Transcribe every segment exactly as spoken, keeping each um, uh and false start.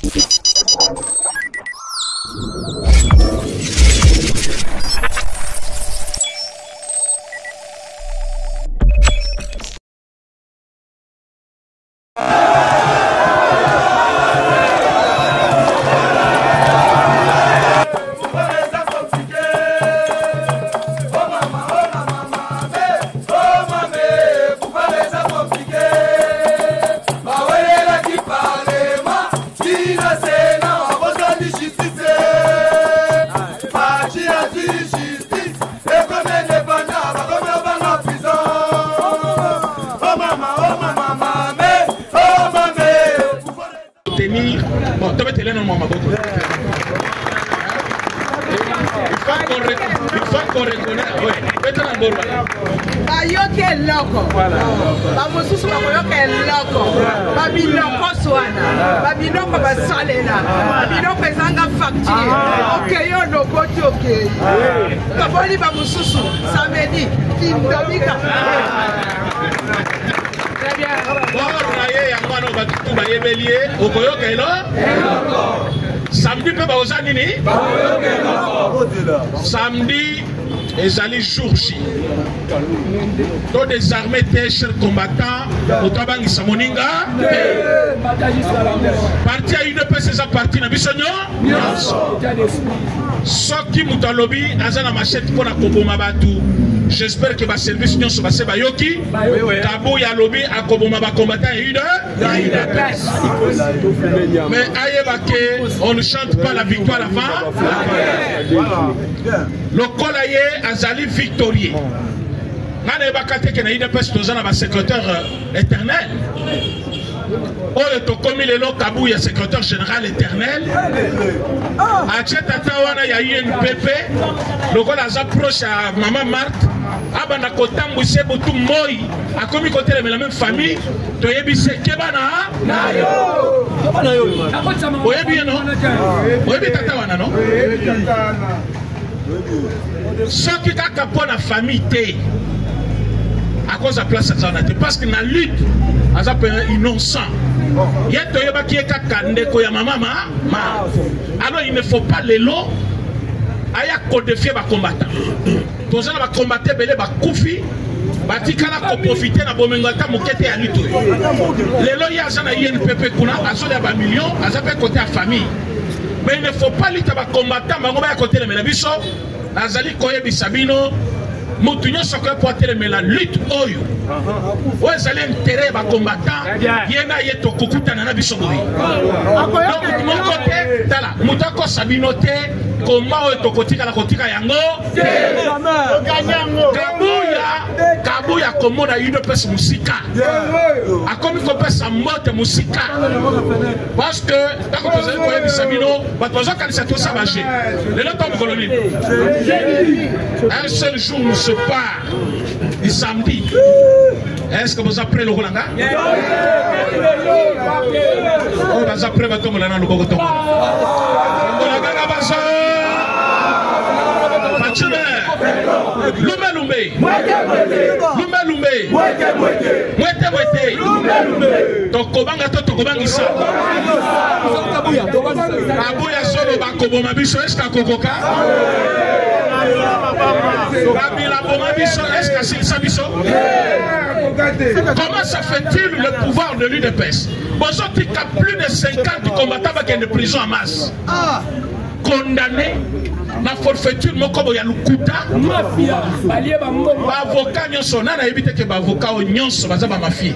Samedi, les alliés jour J. Tous des armées, des chers combattants, au Tabangi Samoninga. Parti à une P C S parti na bisonyo. Soki Moutalobi, Azana Machette pour la Koboma Batu. J'espère que ma service nyonso va se bayoki. Kabo ya lobi a Koboma ba combattant et une. Mais aïe on ne chante pas la victoire avant. Le colaye Azali victorieux. Nane bakate ke na ide pes tozana ba secrétaire éternel. Oyo to komi lelo Kabou ya secrétaire général éternel. Ache tata wana ya U N P P. Lokola za proche à maman Marthe. Abana kotambwise butu moi. Akomi kote la même famille. Toyebise kebana na yo. Kebana yo. Oyebi no. Oyebi tata wana no. Soki kaka po na famille te. À cause de la place à Zanate. Parce que dans la lutte, à un innocent. Il y a des gens qui sont maman. Alors il ne faut pas les lots. Il y a codifier les combattants. Tous les gens qui combattent, ils sont koufi. Ils sont profiter de la bomengata mokete à lutte. Les lots, il y a des gens qui sont des millions, ils sont côté à famille. Mais il ne faut pas lutter avec les combattants, ils sont côté de la maison. Nazali koye bisabino. Moutounion soko poitere mais la lutte oyo. Où est allé intérêt ba combattant? Yena yeto kukuta na biso boyi. Donc mon côté tala mutako sabinote comment oyo to kotika la kotika yango? Kabuya Kabuya komona une pesa musika. Akomi ko pesa mote musika. Parce que tant que vous allez koye bisabino, ba tozo kanisa to sabaje. Le loto mo koloni. Un seul jour nous se part du samedi. Est-ce que vous apprenez le Rolanga? Oh, vous apprenez le Rolanga, le Gogoton. Lume lume, lume lume, mwete mwete, tokobanga to tokobanga sa. Kabuya solo bakobo mabiso eska kokoka. Est-ce que c'est ça? Comment ça fait-il le pouvoir de l'U D P S? Bonjour, il y a plus de cinquante combattants qui sont en prison en masse. Condamnés. La forfaiture, mon comme il y a le couta. L'avocat nyonso, n'a pas évité que l'avocat nyonso va ma fille.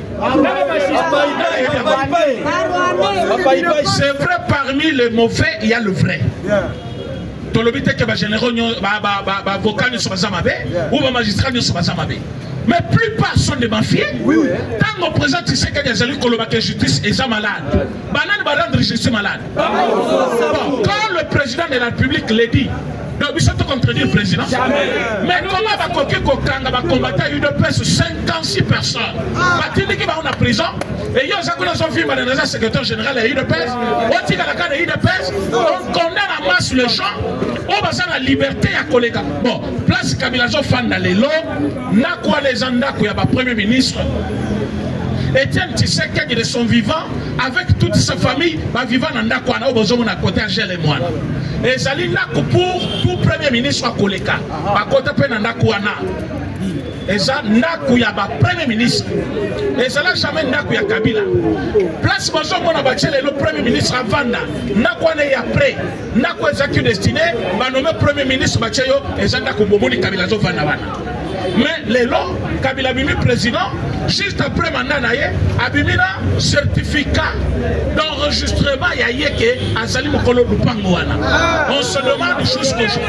C'est vrai, parmi les mauvais, il y a le vrai. Ton l'obité que les généraux, les avocats ne sont pas mauvais, ou les magistrats ne sont pas mauvais. Mais la plupart sont des mafieux. Tant qu'on présente, tu sais qu'il y a des gens qui ont la justice et sont malades. Banane va rendre justice malade. Bon, quand le président de la République l'a dit, donc ils sont contredire le président. Mais comment va coquer Kokanga va combattre une presse cinquante-six personnes? Va-t-il qui va en prison? Et il y a un film dans le secrétaire général de l'U D P S. On dit qu'à la carte de l'U D P S, on condamne à masse les gens. On va la liberté à collègue. Bon, place Kabila fan dans les lots. N'a quoi les andaks où il y a pas premier ministre. Étienne Tshisekedi de son vivant, avec toute sa famille, va vivre dans Ndakwana, au besoin de côté Angèle et moi. Et Zali Ndakou pour tout premier ministre à Koleka, à côté de Ndakwana. Et ça, Ndakou ya ba premier ministre. Et ça là jamais Ndakou ya Kabila. Place besoin mon abattel le premier ministre à Vanda. Ndakwana est après. Ndakou est qui destiné, va nommer premier ministre Bacheyo et ça Ndakou Bomoni Kabila zo Vanda Vanda. Mais les lots, Kabila Bimi président, juste après mandat naye, Abimina certificat d'enregistrement Yayeke à Salim Mokolo Lupangouana. On se demande jusqu'au jour.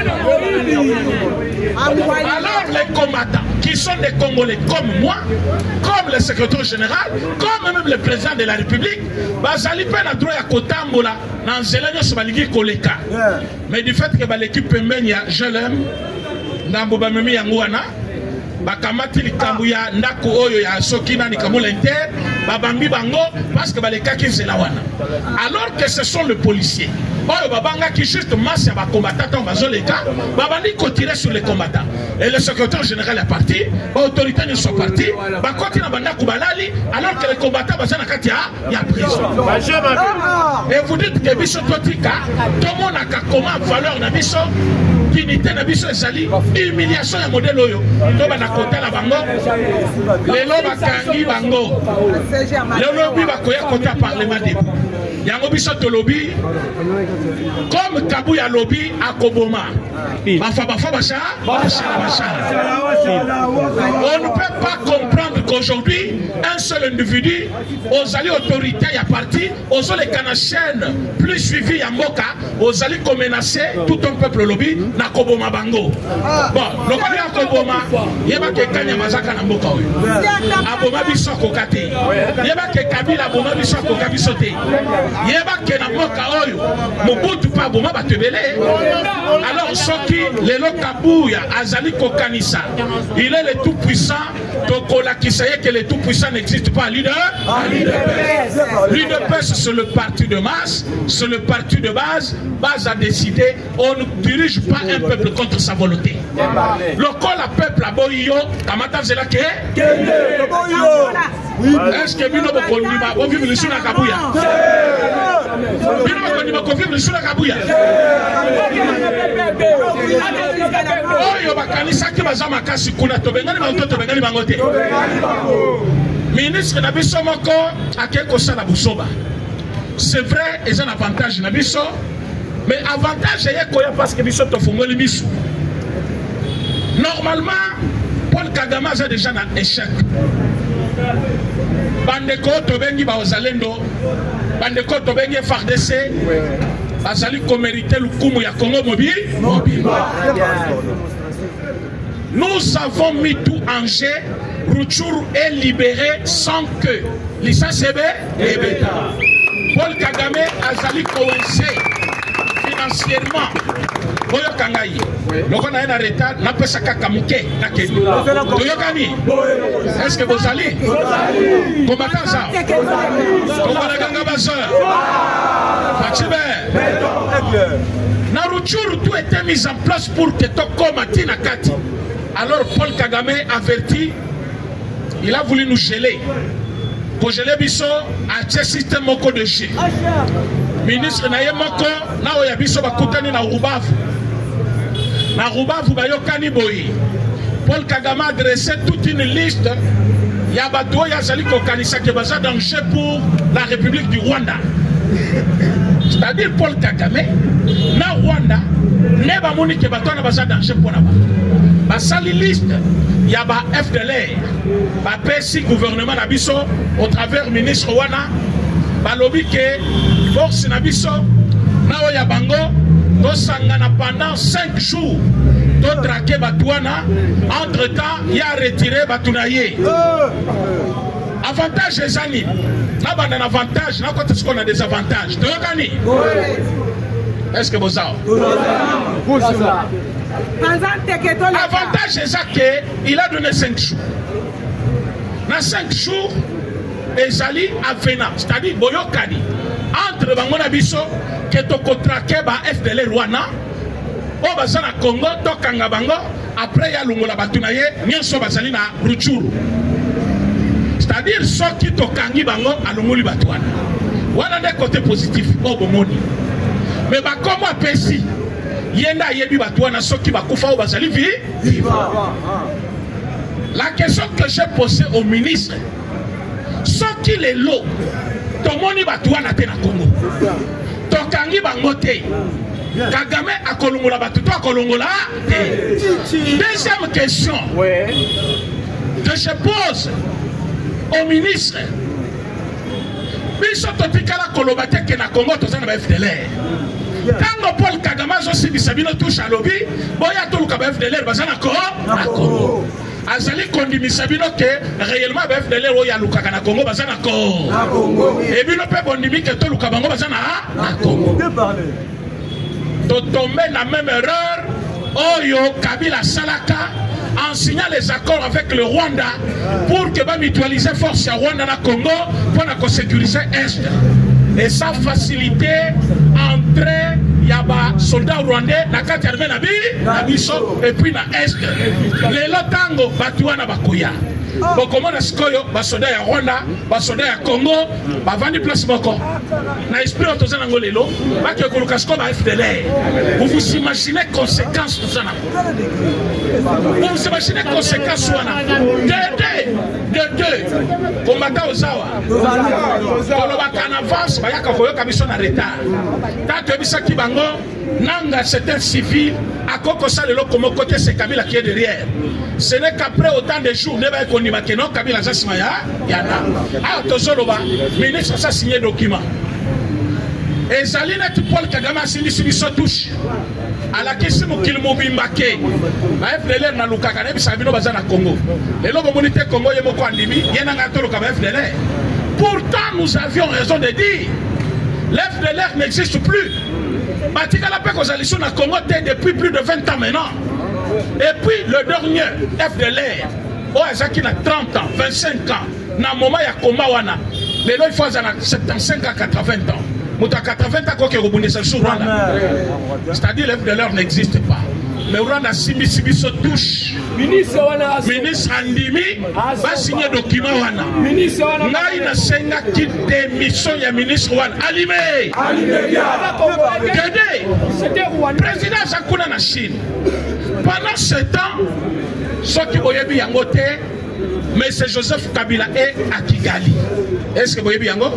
Alors les combattants, qui sont des Congolais comme moi, comme le secrétaire général, comme même le président de la République, Bazali Pen a droit à Kotambola, dans Zélénia Sobaligi Koleka. Mais du fait que l'équipe Menia, je l'aime, dans Bobamemi Yangouana, bakamati likambu ya ndako oyo ya soki nani kamula inter babambi bango parce que baleka kizela wana alors que ce sont les policiers oyo babanga qui juste masse ya bakombattant bazoleka babandi ko tirer sur les combattants et le secrétaire général est parti autorité ne sont partis bakoti na banda kubalali alors que les combattants bazana kati ya ya prison et vous dites que biso totika tomo na ka comment valeur na biso dignité na biso ezali humiliation ya modèle oyo to bana kota la bango lelo bakangi bango lelo bi bakoya kota parlement debout yango biso to lobby comme Kabuya lobby à Koboma bafa bafa bacha bacha bacha on ne peut pas comprendre qu'aujourd'hui un seul individu aux alliés autoritaires ya parti aux les canachènes plus suivis ya mboka aux alliés comme menacer tout un peuple lobby na Koboma bango bon le kobli ya Koboma yeba ke kanya mazaka na mboka oyo aboma biso kokate yeba ke Kabila aboma biso kokate bisote yeba ke na mboka oyo Mobutu pa aboma batebele alors soki lelo Kabuya azali kokanisa il est le tout puissant tokola kisaye que le tout puissant n'existe pas leader l'U D P S c'est le parti de masse c'est le parti de base base a décidé on ne dirige pas un peuple contre sa volonté le col à peuple à Boyo kamata zela ke est-ce que bino bokondima bo vivre sur la Kabuya bino bokondima ko vivre sur la Kabuya oyo bakanisa ki bazama kasi kuna to bengani bango to bengani bango te ministre na biso moko akeko sala busoba c'est vrai ils ont un avantage na biso mais avantage est koya parce que biso to fungoli biso normalement Paul Kagame a déjà un échec bandeko to bengi ba ozalendo bandeko to bengi F A R D C bazali ko mériter lukumu ya Congo mobile nous avons mis tout en jeu. Rutshuru est libéré sans que licence ebe ebeta. Paul Kagame azali coincé financièrement. Boyo kangai. Loko na ena retard na pesa kaka muke na kedu. Toyokani. Est-ce que vous allez? Combattant ça. Combattant ganga baseur. Fachibe. Na Rutshuru tout était mis en place pour que to komati na kati. Alors Paul Kagame averti, il a voulu nous geler. Pour geler biso, à ce système moko de jeu. Ministre Naye Moko, na oya biso bakutani na Rubavu. Na Rubavu bayokani boyi. Paul Kagame a adressé toute une liste. Yabato yazali kokanisa ke baza danger pour la République du Rwanda. C'est-à-dire Paul Kagame, na Rwanda, ne ba moni ke bato na baza danger pour na ba. Basali liste, il y a ba F D L R, ba P S I gouvernement nabiso au travers ministre wana, ba lobby ke force nabiso, na oya bango, to sangana pendant cinq jours, to traquer batouana, entre temps, il a retiré batounaye. Avantage les amis, là bas un avantage, là quand est-ce qu'on a des avantages, de gagner. Est-ce que vous avez? Avantage c'est ça qu'il a donné cinq jours. Dans cinq jours, Ezali a venu, c'est-à-dire Boyokani, entre Bango Nabiso, qui est au contraqué par F D L R Rwanda, au Bazana Congo, Tokanga Bango, après il y a Lungola Batunaye, Nyanso Bazali na Rutshuru. c'est-à-dire ceux qui tokangi bango alongoli batwana wana nde côté positif au bomoni mais ba comme apesi yenda yebi batwana ceux qui bakufa au bazali vivant. La question que j'ai posée au ministre, ceux qui les lots, tout le monde va te na Congo. Tokangi bangote. Kagame a kolongola batu, toi kolongola. Deuxième question que je pose au ministre. Biso totikala kolobate ke na Congo tozana ba F D L R. Tango Paul Kagame zo sibisa bino touche à lobby, boya to luka ba F D L R bazana ko na Congo. Azali kondimisa bino ke réellement ba F D L R oya luka na Congo bazana ko. Et bino pe bondimi ke to luka bango bazana na Congo. To tomber la même erreur oyo Kabila Salaka en signant les accords avec le Rwanda pour que va mutualiser force à Rwanda na Congo pour la sécuriser Est. Et ça faciliter entrer yaba soldats rwandais na kati armée na bi na biso et puis na Est. Les lotango batuana bakuya. Bon, comment est-ce que les soldats à Rwanda, les soldats à Congo, ils vendent des places beaucoup. Dans l'esprit de tous les Angolais, F D L R. Vous vous imaginez les conséquences de ça? Vous vous imaginez les conséquences de deux, de deux, combattants aux Awa. Quand on avance, il y a un mission en retard. Tant que Bisa Kibango, Nanga, c'est un civil, à Kokosa, le côté, c'est Kabila qui est derrière. Ce n'est qu'après autant de jours, ne va qu'on y va que non, Kabila Zassimaya, Yana. Ah, Tozoloba, ministre, ça signé document. Et Zalina, tu Paul Kagame a signé sur son touche. À la question qu'il m'a bimbake, ma F D L R na Lukaka, ne bisa bino bazana Congo. Les logo monité Congo, yemoko andimi, yena ngato Lukaka F D L R. Pourtant, nous avions raison de dire, l'F D L R n'existe plus. Batika la paix aux élections à Congo depuis plus de vingt ans maintenant. Et puis le dernier F D L R, oh, il a trente ans, vingt-cinq ans, na moment ya koma wana. Les lois font soixante-quinze à quatre-vingts ans. Mouta quatre-vingts ans qu'on rebondit sur Rwanda. C'est-à-dire le F D L R n'existe pas. Mais Rwanda Simi Simi se touche. Ministre Andimi va signer document wana. Ngai na senga qui démission ya ministre wana. Alimé. Gede. Président Sakuna na Chine. Pendant ce temps, ceux qui voyaient bien yango te, mais c'est Joseph Kabila est à Kigali. Est-ce que vous voyez bien yango?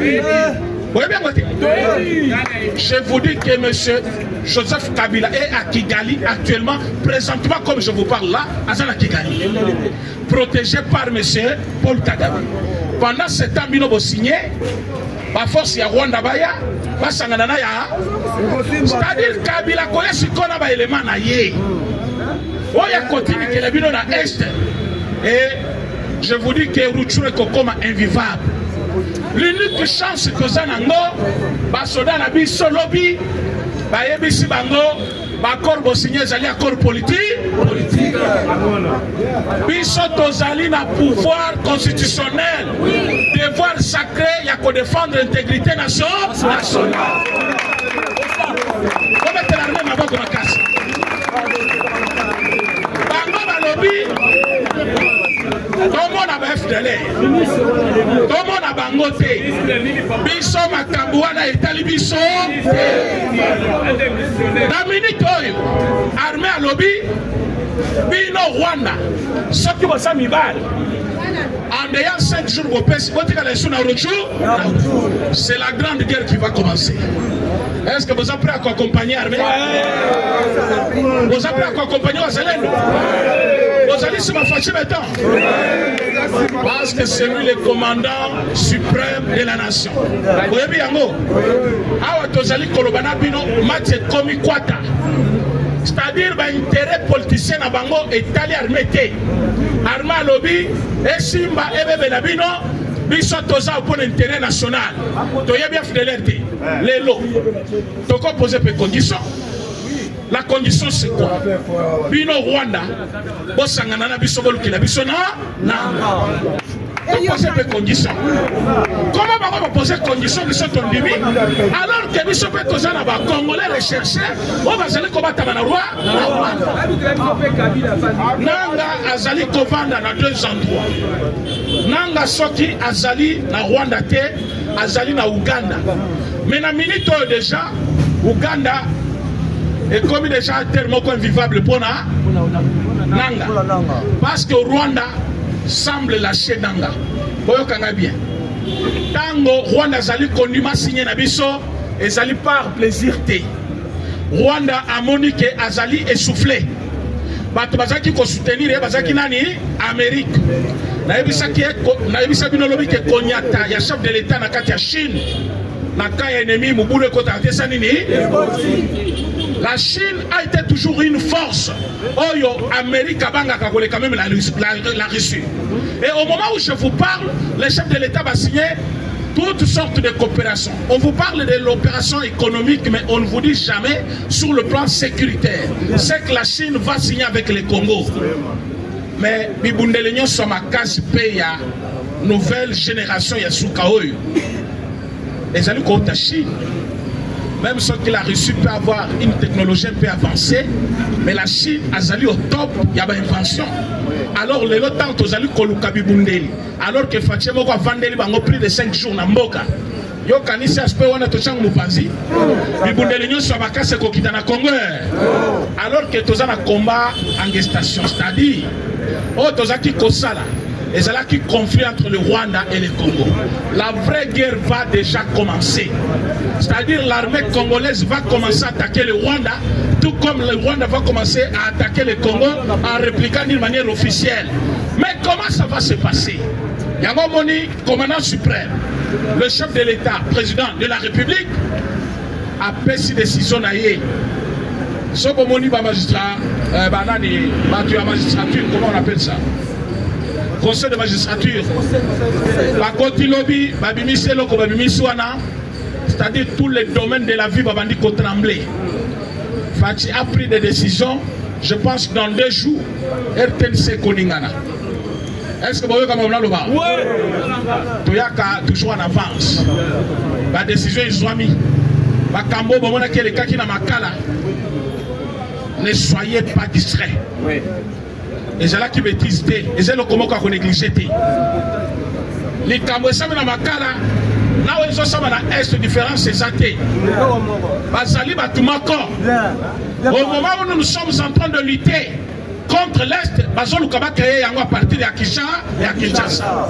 Je vous dis que M. Joseph Kabila est à Kigali actuellement, présentement comme je vous parle là, à Kigali, protégé par M. Paul Kagame. Pendant ce temps, Bino signé, la force ya Rwanda baya, va sanganana ya. C'est-à-dire Kabila koya sikona ba élément na ye. Oya continue que les Bino na Est. Et je vous dis que Rutshuru est comme invivable. L'unique chance que ça nango, basoda na biso lobby, ba yebisi bango, ba corps signé zali accord politique, politique. Biso tozali na pouvoir constitutionnel, devoir sacré, ya ko défendre l'intégrité nationale. Comment est l'armée na boko makasi? Bango ba lobby. Tout le monde a F D L R. Tout le monde a Bangote. Biso Makambouana et Talibiso. Dominique Oyo, armée à lobby. Bino Rwanda. Ce qui va s'amibal. En ayant cinq jours au P S, c'est la grande guerre qui va commencer. Est-ce que vous êtes prêts à accompagner l'armée? Vous êtes prêts à accompagner Wazalendo? Vous allez se fâcher maintenant. Parce que c'est lui le commandant suprême de la nation. Vous voyez bien, Awa Tozali Kolobana Bino, Matse Komi Kwata. C'est-à-dire l'intérêt politicien à Bango est allé armé. Arma lobby, et Simba, et Bébé Biso Toza pour l'intérêt national. Toya bien fidélité. Les lots. Donc on pose des conditions. La condition c'est quoi? Bino Rwanda, Bosanganana Bisobol Kila Bisona, poser des conditions. Comment on va poser des conditions qui sont en limite alors que nous sommes tous en Congolais recherchés, on va aller combattre dans le roi. Nanga Azali Kovanda dans deux endroits. Nanga Soki Azali na Rwanda te, Azali na Uganda. Mais na minute déjà, Uganda est comme déjà un terme invivable pour na Nanga. Parce que Rwanda semble lâcher Nanga. Boyokanga bien. Tango Rwanda Azali Kondima signé na biso, Azali par plaisir te. Rwanda a monique Azali essoufflé. Bato bazaki ko soutenir bazaki nani Amérique. Na yebisa ki na yebisa bino lobi ke konyata ya chef de l'état na kati ya Chine. Na ka ennemi mubule ko tatesa nini? La Chine a été toujours une force. Oyo Amérique banga ka koleka même la, la, la Russie. Et au moment où je vous parle, le chef de l'état va signer toutes sortes de coopérations. On vous parle de l'opération économique, mais on ne vous dit jamais sur le plan sécuritaire. C'est que la Chine va signer avec le Congo. Mais Bibundelenyo Somakasi Peya, nouvelle génération Yasukaoyu. Les amis contre la Chine. Même ce que la Russie peut avoir une technologie un peu avancée, mais la Chine a zali au top, il y a une invention. Alors les autres tant aux amis Koluka Bibundeli. Alors que Fatimo va vendre les prix de cinq jours dans Mboka. Yo kanisi aspect wana tochang mupanzi. Bibundeli nyo sobaka se kokita na Congo. Alors que toza na combat en gestation, c'est-à-dire oh tozaki kosala. Et c'est là qui conflit entre le Rwanda et le Congo. La vraie guerre va déjà commencer. C'est-à-dire l'armée congolaise va commencer à attaquer le Rwanda, tout comme le Rwanda va commencer à attaquer le Congo en répliquant d'une manière officielle. Mais comment ça va se passer? Yango Moni, commandant suprême, le chef de l'État, président de la République, a pris cette décision naïe. Sobo Moni, magistrat, banani, batu ya magistrature, comment on appelle ça? Conseil de magistrature, c'est-à-dire tous les domaines de la vie va trembler. Fati a pris des décisions, je pense que dans deux jours, R T N C Koningana. Est-ce que vous voyez comment on a le bas? Oui. Toyaka toujours en avance. La décision est soit mis. Bakambo, bomona qui est le cas qui n'a makala. Ne soyez pas distraits. Oui. Et c'est là qui bêtise. Et c'est là comment on néglige. Les Cambouais sont dans ma cara. Là où ils sont dans l'Est, différence c'est ça. Basali Batumako. Au moment où nous sommes en train de lutter contre l'Est, Basol Lukaba créé à partir de Akisha et à Kinshasa.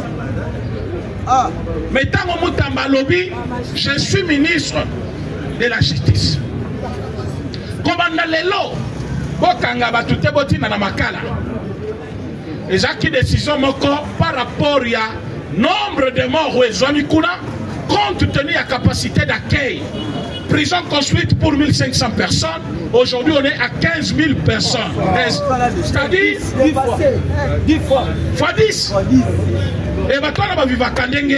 Mais tant que Moutamba Lobby, je suis ministre de la Justice. Commandant Lelo, Bokanga Batute Botina na Makala. Et j'ai pris décision par rapport au nombre de morts où ils ont compte tenu de la capacité d'accueil. Prison construite pour mille cinq cents personnes. Aujourd'hui, on est à quinze mille personnes. C'est-à-dire dix fois. Fois dix. Et maintenant, on va vivre à Kandenge.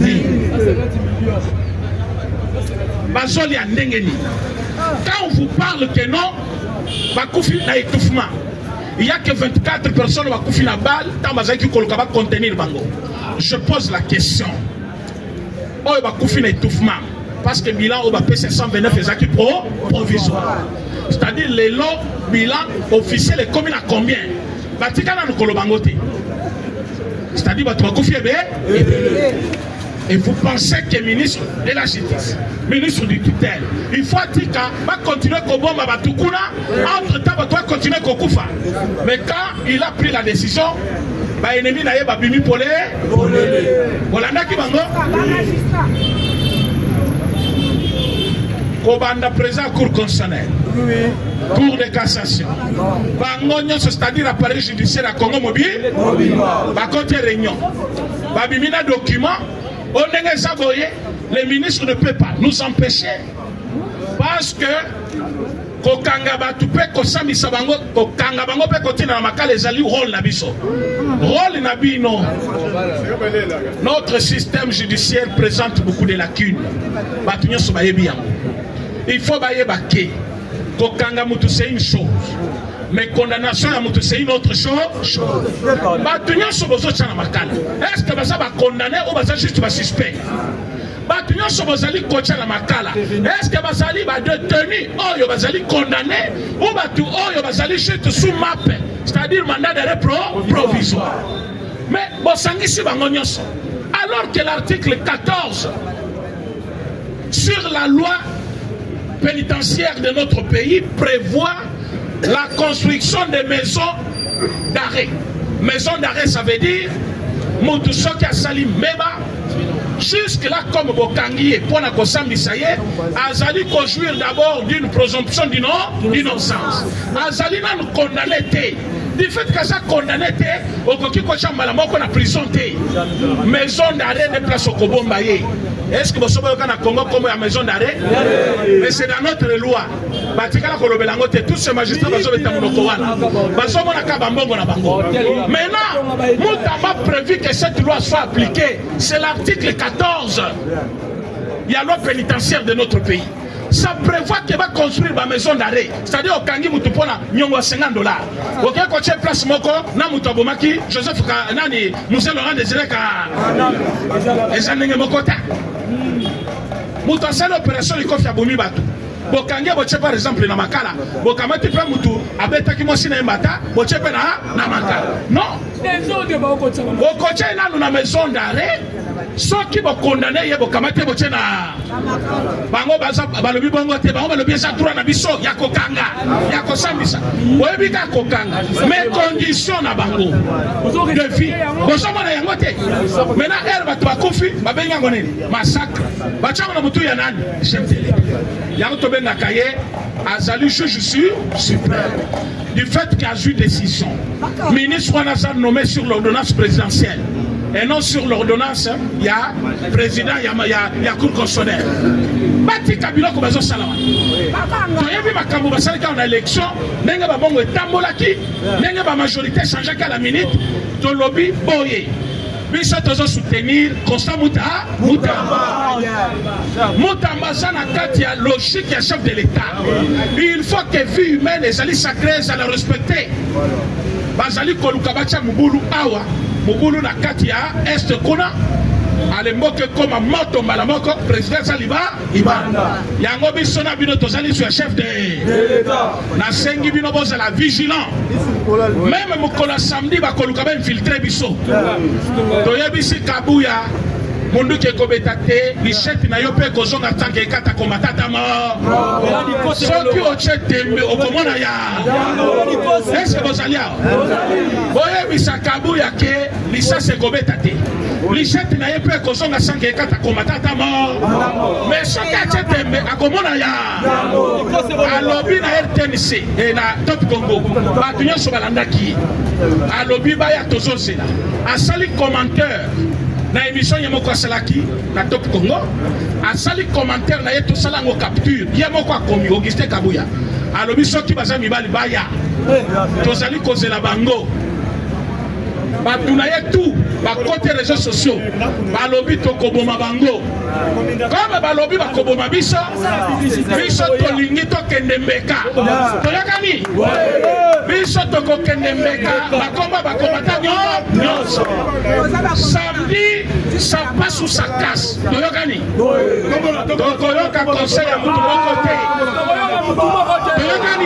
Quand on vous parle que non, Bakoufi n'a étouffement. Il n'y a que vingt-quatre personnes qui ont fait la balle, qui va contenir Bango. Je pose la question. Oh, il va faire l'étouffement. Parce que le bilan, il va payer cinq cent vingt-neuf est pro provisoire. C'est-à-dire, les lots, bilan officiel est combien à combien? C'est-à-dire, il va faire et vous pensez que le ministre de la Justice, ministre du tutelle, il faut dire qu'il va continuer à bomber à Tukuna, entre-temps, il va continuer à Kokufa. Mais quand il a pris la décision, l'ennemi n'a pas bimi pour les. Voilà, qui va Kobanda présent cour constitutionnelle, cour de cassation. C'est-à-dire appareil judiciaire à Congo mobile, par contre réunion. Babimina document. Les ministres ne peuvent pas nous empêcher parce que kokanga batupe kosami sabango kokanga bango pe kotina na makala ezali rôle na biso rôle na bino. Notre système judiciaire présente beaucoup de lacunes. Batunyo sobayebi yango. Il faut bayeba ke kokanga mutu c'est une chose, Mais condamnation à Moutou, c'est une autre chose. Est-ce que ça va condamner ou va juste va suspect? Est-ce que Bazali va détenu ou Bazali condamné ou Bazali juste sous map, c'est-à-dire mandat d'arrêt provisoire. Mais alors que l'article quatorze sur la loi pénitentiaire de notre pays prévoit la construction des maisons d'arrêt. Maison d'arrêt, ça veut dire Moutousoki Asali Meba. Jusque-là, comme Bokangi, pour la Kosambi Saye, Azali conjure d'abord d'une présomption d'innocence. Azali n'a condamné. Du fait que ça condamné, au Kokiko Malamoko na prison, maison d'arrêt de place au Kobombaye. Est-ce que vous savez que Congo comme la maison d'arrêt? Mais c'est dans notre loi. Tous ces magistrats maintenant, nous avons prévu que cette loi soit appliquée. C'est l'article quatorze. Il y a la loi pénitentiaire de notre pays. Ça prévoit qu'il va construire ma maison d'arrêt. C'est-à-dire au Kangi Moutupona, nyongo cinquante dollars. Ok, quand tu place moko, na Moutobomaki, Joseph Nani, Moussa Laurent Désiré Ka. Et ça n'est pas mokota. Moutansel opération de Kofi Aboumi Batou. Bokange boche par exemple na makala. Bokamati pe mutu abetaki mosi na mbata, boche pe na na makala. Non. Bokoche na na maison d'arrêt. Ceux qui vont condamner, ils vont commettre des na. Bango baza balobi bongo te bango balobi sa droit na biso ya kokanga ya kosambisa. Oyebi ka kokanga. Mais condition na bango. De vie. Bozo mona yango te. Maintenant elle va toi confi, ba benga ngone massacre. Ba chama na mutu ya nani? Chef de l'État. Yango to benga kaye azali juge suprême. Du fait qu'il y a eu décision. Ministre Wanazan nommé sur l'ordonnance présidentielle. Et non sur l'ordonnance, il y a président, il y a, il y a, il y a cour constitutionnelle. Bati Kabila ko bazo salama. To yebi makambo basali ka na élection, ndenge ba bongo etambolaki, ndenge ba majorité changeaki à la minute, to lobby boye. Biso tozo soutenir Constant Mouta, Moutamba. Moutamba ça na kati ya logique ya chef de l'État. Il faut que vie humaine les alliés sacrés à la respecter. Bazali koluka bacha mubulu awa. Mubulu na kati ya est kuna alemboke koma moto malamoko président Saliba Ibanda yango biso na bino tozali sur chef de l'État na sengi bino boza la vigilant même mokolo samedi ba koluka ba infiltrer biso toyebisi Kabuya mundu ke kobetate bichette na yo pe kozonga tanke kata komatata ma soki ochete me okomona ya est-ce que vous allez oye bisa Kabuya ke lisa se kobetate bichette na yo pe kozonga tanke kata komatata ma mais soki achete me akomona ya alobi na R T N C et na Top Congo batu nyonso balandaki alobi ba ya tozozela asali commentaire na émission yamoko asalaki na Top Congo asali commentaire na yeto salango capture yamoko akomi Augustin Kabuya alobi soki baza mibali baya tozali kozela bango batu na yetu bakote réseaux sociaux balobi tokoboma bango comme balobi bakoboma biso biso tolingi tokende mbeka toyokani biso tokokende mbeka bakomba bakomata nyonso samedi ça passe ou ça casse toyokani tokoyoka conseil ya mutu moko te toyokani.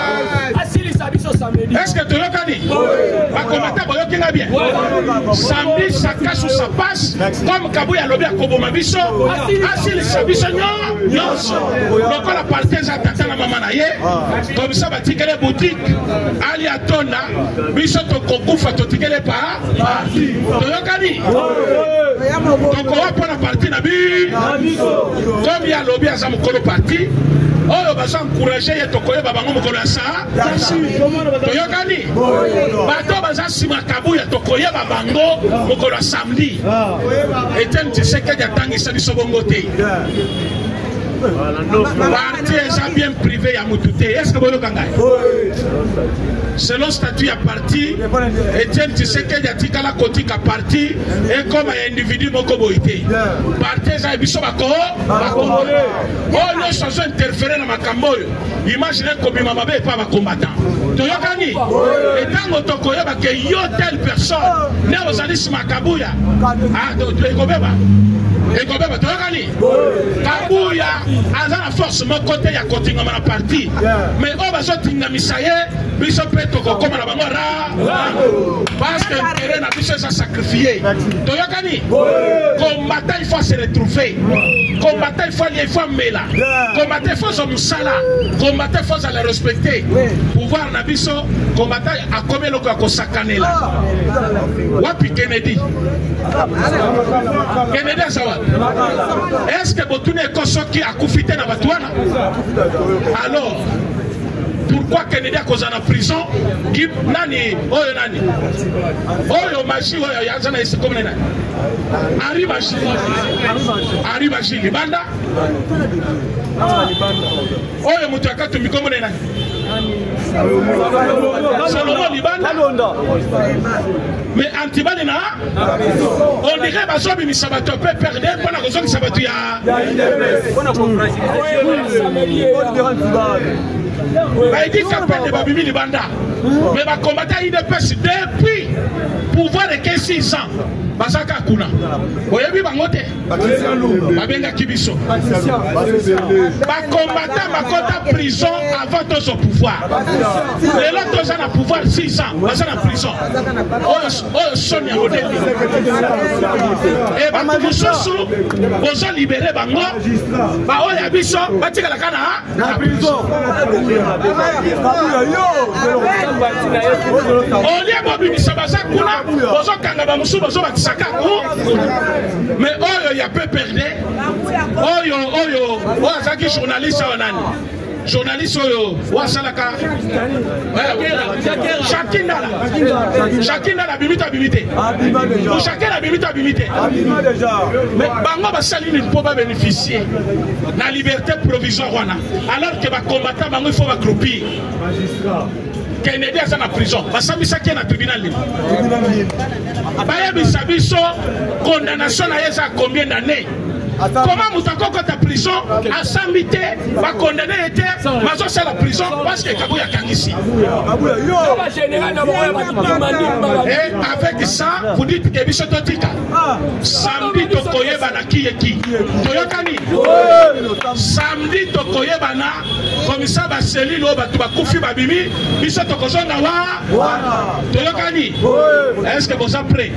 Est-ce que tu le connais? Bien. Samedi, ça casse ou ça passe. Comme Kabuya Lobi à Koboma Biso. Asile Sabiso Nyon. Donc, la partie de la maman naye. Comme ça, va tirer les boutiques. Ali Atona. Biso to Kokufa to tirer les pas. Tu le connais? Donc, on va prendre la partie Nabi. Comme il y a Lobi à Zamokolo parti. Oh, bah ça encouragé et tokoye babango mokolo ya sa. Toyokani. Bato baza sima Kabuya tokoye babango mokolo ya samedi. Eten tu sais que ya tangi sa biso bongo te. Parti est bien privé à Moutouté. Est-ce que vous le connaissez? Selon le statut à parti, Etienne Tshisekedi a dit que la cotique a parti et comme un individu mokoboité. Parti est un biso bako. Oh, nous sommes interférés dans ma camboyo. Imaginez comme ma mère pas ma combattant. Toyokani. Et tant que tokoya que yo telle personne, ne vous allez sur ma kabouya. Ah, tu es gobeba. Et gobeba toyokani. Kabouya, à la force mon côté ya côté dans ma partie. Mais on va sortir na misaye, biso peto comme la bangora. Parce que terrain a biso ça sacrifié. Toyokani. Combattant il faut se retrouver. Combattant il faut il faut mêler. Combattant il faut se musala. Combattant il faut se le respecter. Pouvoir na biso combattant a combien loko ko sakanela. Wapi Kennedy? Kennedy sawa. Est-ce que botune kosoki a kufite na batwana? Alors pourquoi Kennedy a causé en prison? Qui nani? Oyo nani? Oyo machi oyo yazana isi comme nani? Henri Machi. Henri Machi Libanda. Oyo mutu akatu mikomo nani? Salomon Libanda. Mais Antibane na? On dirait bazobi mi sabato peut perdre pendant que zobi sabato ya. Il dit qu'appelle les babimi Libanda. Mais ma combattant il dépêche depuis pouvoir de six ans. Basaka kuna. Oyebi bangote. Babenga kibiso. Ba combattant ma kota prison avant tous au pouvoir. Et là tous en pouvoir six ans. Basa en prison. Oh Sonia modèle. Et ba kususu bozo libérer bango. Ba oya biso batika la kana na prison. Olia bobi misabasa kuna bozo kanga ba musu bozo mais oyo il y a peu perdu. Oyo oyo oyo journaliste onani. Journaliste oyo wasalaka. Chacun là. Chacun là bimita bimité. Pour chacun la bimita bimité. Mais bango ba sali ne peut pas bénéficier la liberté provisoire wana. Alors que ba combattant bango il faut ba croupir. Kennedy est en prison. Basabisa qui est dans le tribunal. Bayabisa biso condamnation à combien d'années? Comment Moutako quand ta prison a samité va condamner était mazo c'est la prison parce que Kabouya Kangisi. Et avec ça vous dites que biso totika samedi tokoye bana qui est qui toyokani samedi tokoye bana comme ça ba cellule o ba tuba kufi babimi biso tokozonga wa toyokani. Est-ce que vous êtes prêts?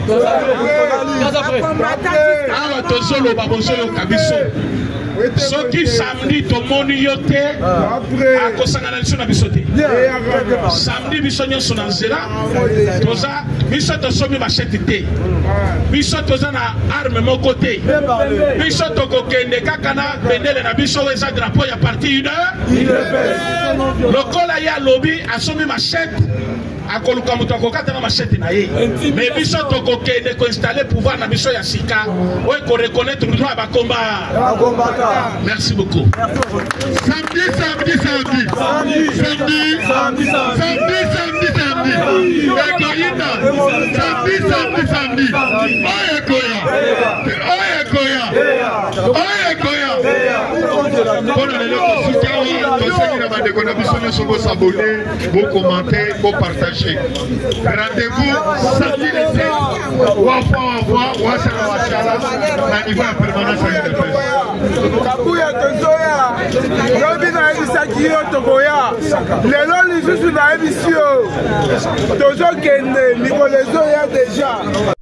Ah tozolo babozolo kabiso soki samedi tomoni yo te akosanga na biso na biso te samedi biso nyonso na nzela toza biso tosomi machete te biso toza na arme moko te biso tokokende kaka na bendele na biso oyo eza drapeau ya parti une lokola ye alobi asomi machete akoluka mutu akokata na machete na ye mais biso tokokende koinstaller pouvoir na biso ya sika oyo koreconnaître droit ba combat. Merci beaucoup. Samedi samedi samedi samedi samedi samedi samedi ekoyina samedi samedi samedi oyo ekoya oyo ekoya oyo ekoya mpona lelo kosuka tosengi na bandeko na biso nyonso bosabone bokommente bopartage. Rendez-vous samedi le sept. Wafa wafa wasala wasala na niveau ya permanence ya R D P S. Kabouya tozoya. Yobi na ebisaki yo tokoya. Lelo lisusu na ebisio. Tozo kende mikolo ezoya deja.